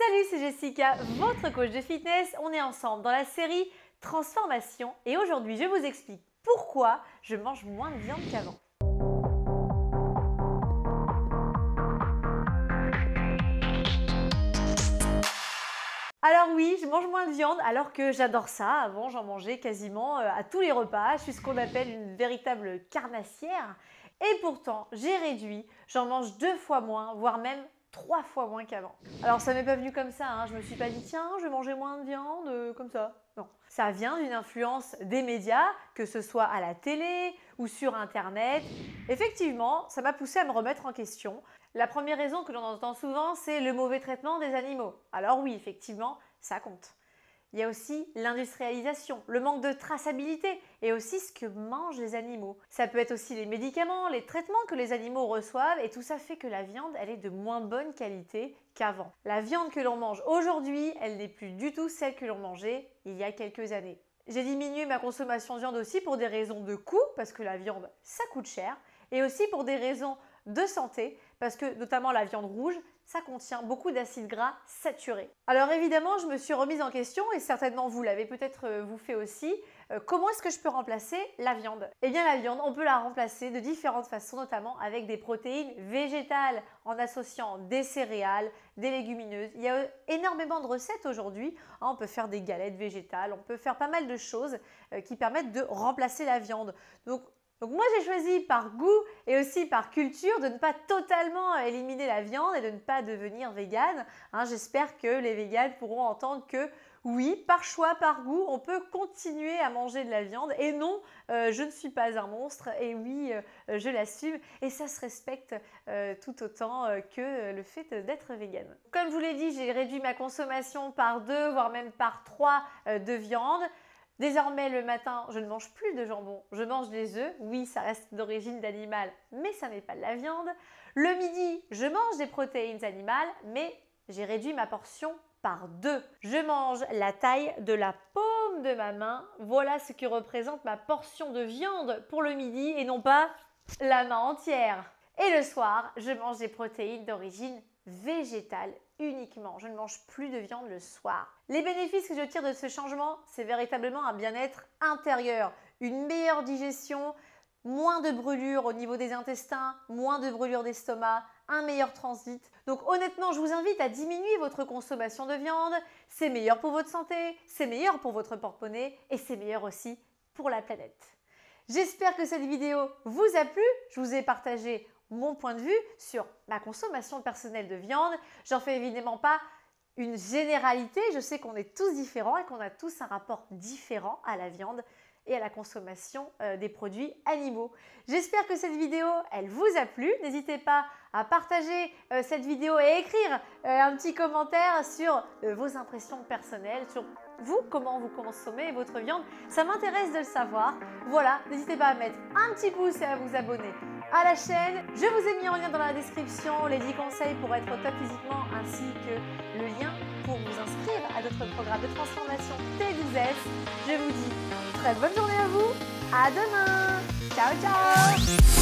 Salut, c'est Jessica, votre coach de fitness. On est ensemble dans la série Transformation et aujourd'hui, je vous explique pourquoi je mange moins de viande qu'avant. Alors oui, je mange moins de viande alors que j'adore ça. Avant, j'en mangeais quasiment à tous les repas. Je suis ce qu'on appelle une véritable carnassière. Et pourtant, j'ai réduit. J'en mange 2 fois moins, voire même 3 fois moins qu'avant. Alors ça m'est pas venu comme ça, hein. Je me suis pas dit tiens, je vais manger moins de viande comme ça. Non, ça vient d'une influence des médias, que ce soit à la télé ou sur internet. Effectivement, ça m'a poussé à me remettre en question. La première raison que l'on entend souvent, c'est le mauvais traitement des animaux. Alors oui, effectivement, ça compte. Il y a aussi l'industrialisation, le manque de traçabilité et aussi ce que mangent les animaux. Ça peut être aussi les médicaments, les traitements que les animaux reçoivent et tout ça fait que la viande, elle est de moins bonne qualité qu'avant. La viande que l'on mange aujourd'hui, elle n'est plus du tout celle que l'on mangeait il y a quelques années. J'ai diminué ma consommation de viande aussi pour des raisons de coût, parce que la viande, ça coûte cher, et aussi pour des raisons de santé, parce que notamment la viande rouge, ça contient beaucoup d'acides gras saturés. Alors évidemment, je me suis remise en question, et certainement vous l'avez peut-être vous fait aussi, comment est-ce que je peux remplacer la viande? Eh bien la viande, on peut la remplacer de différentes façons, notamment avec des protéines végétales, en associant des céréales, des légumineuses. Il y a énormément de recettes aujourd'hui, on peut faire des galettes végétales, on peut faire pas mal de choses qui permettent de remplacer la viande. Donc moi j'ai choisi par goût et aussi par culture de ne pas totalement éliminer la viande et de ne pas devenir végane. J'espère que les véganes pourront entendre que oui, par choix, par goût, on peut continuer à manger de la viande et non, je ne suis pas un monstre et oui, je l'assume et ça se respecte tout autant que le fait d'être végane. Comme je vous l'ai dit, j'ai réduit ma consommation par 2, voire même par 3 de viande. Désormais, le matin, je ne mange plus de jambon, je mange des œufs. Oui, ça reste d'origine d'animal, mais ça n'est pas de la viande. Le midi, je mange des protéines animales, mais j'ai réduit ma portion par 2. Je mange la taille de la paume de ma main. Voilà ce que représente ma portion de viande pour le midi et non pas la main entière. Et le soir, je mange des protéines d'origine végétale uniquement. Je ne mange plus de viande le soir. Les bénéfices que je tire de ce changement, c'est véritablement un bien-être intérieur, une meilleure digestion, moins de brûlures au niveau des intestins, moins de brûlures d'estomac, un meilleur transit. Donc honnêtement, je vous invite à diminuer votre consommation de viande. C'est meilleur pour votre santé, c'est meilleur pour votre porte-monnaie et c'est meilleur aussi pour la planète. J'espère que cette vidéo vous a plu. Je vous ai partagé mon point de vue sur ma consommation personnelle de viande. J'en fais évidemment pas une généralité. Je sais qu'on est tous différents et qu'on a tous un rapport différent à la viande et à la consommation des produits animaux. J'espère que cette vidéo, elle vous a plu. N'hésitez pas à partager cette vidéo et écrire un petit commentaire sur vos impressions personnelles, sur vous, comment vous consommez votre viande. Ça m'intéresse de le savoir. Voilà, n'hésitez pas à mettre un petit pouce et à vous abonner à la chaîne. Je vous ai mis en lien dans la description les 10 conseils pour être au top physiquement ainsi que le lien pour vous inscrire à d'autres programmes de transformation T12S. Je vous dis très bonne journée à vous, à demain, ciao ciao.